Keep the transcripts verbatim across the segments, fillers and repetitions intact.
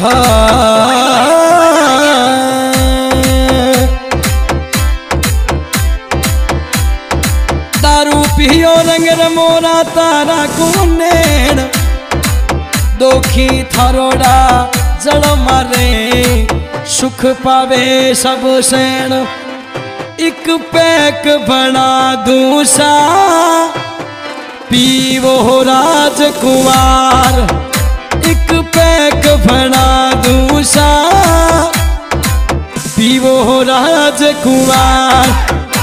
दारू पियो रंग रमोरा तारा कुनेण दोखी थारोड़ा जड़ मारे सुख पावे सब सेण एक पैक बना दूसा पीवो राजकुमार एक पैक बना दूसा पीवो राजकुमार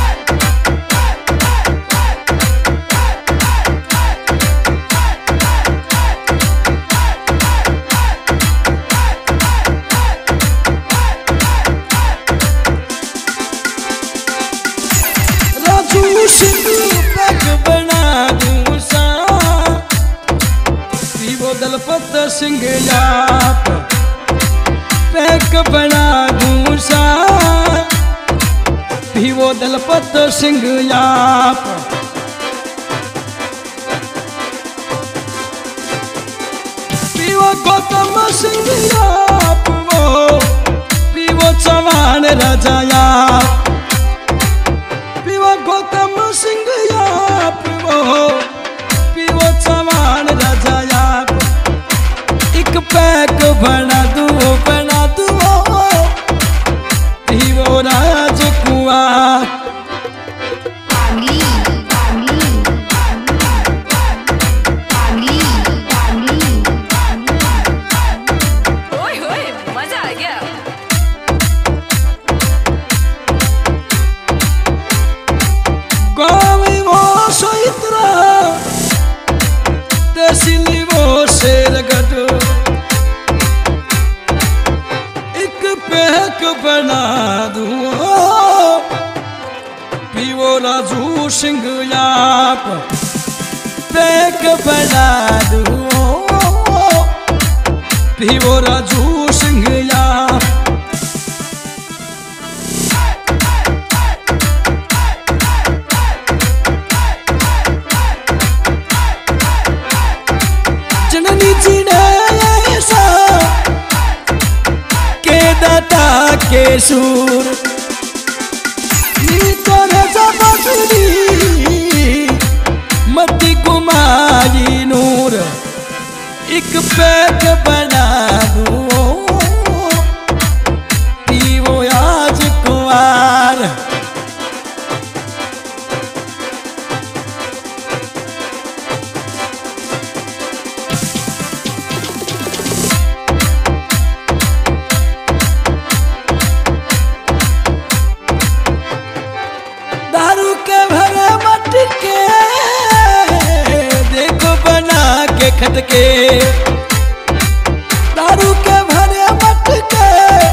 पैक बना दूसा पीवो दलपत सिंह आप पैक बना दूसा पीवो दलपत सिंह आप पीवो गौतम सिंह आप वो पीवो चौहान राजा आप गौतम सिंह आप वो पीवो चौहान राजा आप एक पैक बना दो बना दो पीवो राजकुमार बना दूँ पीवो राजू सिंह आप पैक बना दूँ पीवो राजू सिंह आप जननी जी ने ऐसा के दाता के सूर मती कुमारी नूर एक पैक बना दो पीवो आज कुमार दारू के भरे मटके देखो बना के खटके दारू के भरे मटके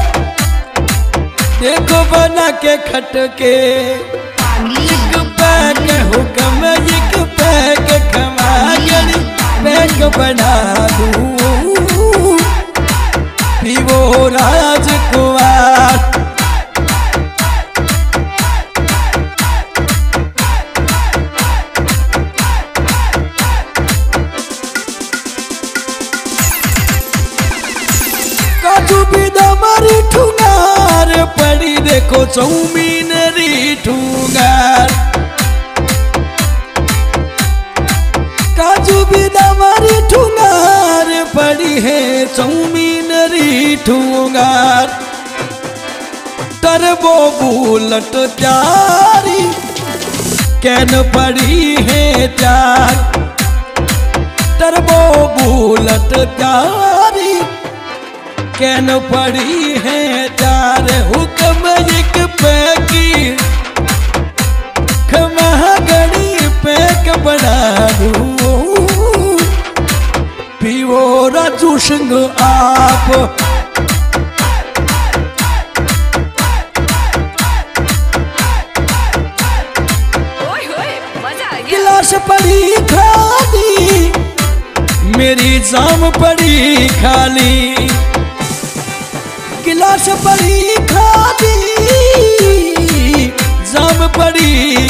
देखो बना के खटके एक पैक हुक्म एक पैक खमा गली पैक बना दूँ पीवो राजकुमार मारी ठुंगार पड़ी देखो चौमीन री ठुंगार काजू बिदा मारी ठुंगार पड़ी है चौमीन री ठुंगार टर्बो बुलेट प्यारी कैन पड़ी है प्यार टर्बो बुलेट प्यारी कैन पड़ी है चार हुक्म एक पैकी खमा गड़ी पैक बना दूँ पीवो राजू सिंह आप गिलास पड़ी खाली मेरी जाम पड़ी खाली गिलास पड़ी खाली जाम पड़ी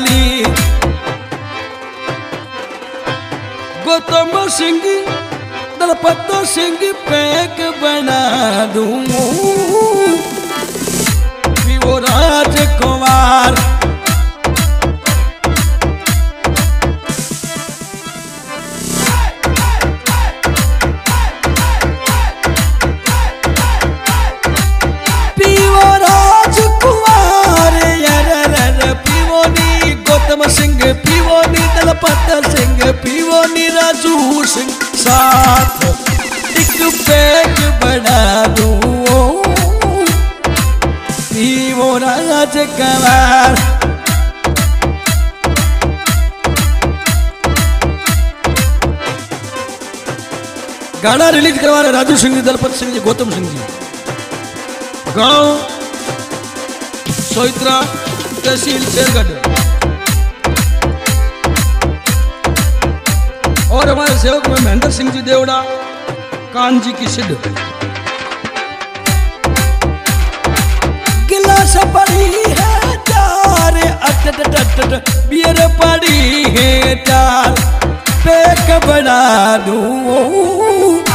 खाली गौतम सिंह दलपत सिंह पैक बना दूं वो राजकुमार। पीवो राजकुमार यार पीवो नी गौतम सिंह पीवो नी दलपत सिंह पीवो नी राजू सिंह साथ एक पैक बना दूं पीवो राजकुमार। गाना रिलीज करवा रहे राजू सिंह जी दलपत सिंह जी गौतम सिंह जी। गांव सोइत्रा तहसील शेरगढ़ और हमारे सेवक में महेंद्र सिंह जी देवड़ा कान जी की सिद्ध। गिलास पड़ी है चार अट अट बियर पड़ी है चार पैक बना दूं